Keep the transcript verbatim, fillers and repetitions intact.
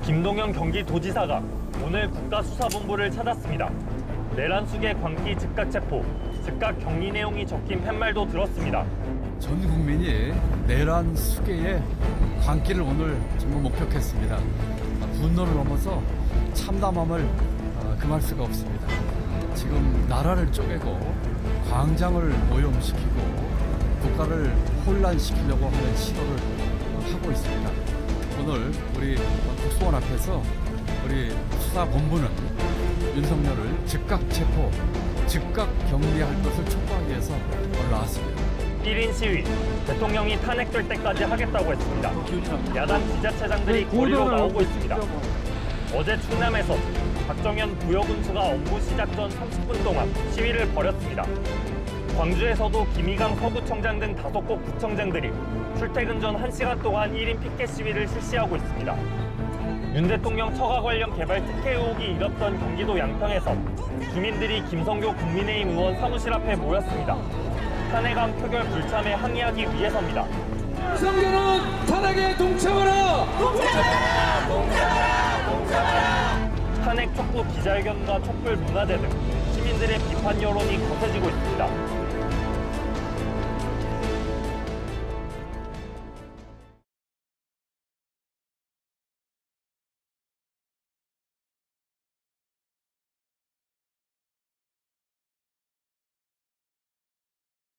김동연 경기도지사가 오늘 국가수사본부를 찾았습니다. 내란 수계 광기 즉각 체포, 즉각 격리 내용이 적힌 팻말도 들었습니다. 전 국민이 내란 수계의 광기를 오늘 정말 목격했습니다. 분노를 넘어서 참담함을 금할 수가 없습니다. 지금 나라를 쪼개고 광장을 오염시키고 국가를 혼란시키려고 하는 시도를 하고 있습니다. 오늘 우리 국수원 앞에서 우리 수사본부는 윤석열을 즉각 체포, 즉각 격리할 것을 촉구하기 위해서 올라왔습니다. 일 인 시위, 대통령이 탄핵될 때까지 하겠다고 했습니다. 야당 지자체장들이 거리로 나오고 있습니다. 어제 충남에서 박정현 부여군수가 업무 시작 전 삼십 분 동안 시위를 벌였습니다. 광주에서도 김희강 서구청장 등 다섯 곳 구청장들이 출퇴근 전 한 시간 동안 일 인 피켓 시위를 실시하고 있습니다. 윤 대통령 처가 관련 개발 특혜 의혹이 일었던 경기도 양평에서 주민들이 김성교 국민의힘 의원 사무실 앞에 모였습니다. 탄핵안 표결 불참에 항의하기 위해서입니다. 윤석열은 탄핵에 동참하라! 동참하라! 동참하라! 동참하라! 탄핵 촉구 기자회견과 촛불 문화제 등 시민들의 비판 여론이 거세지고 있습니다.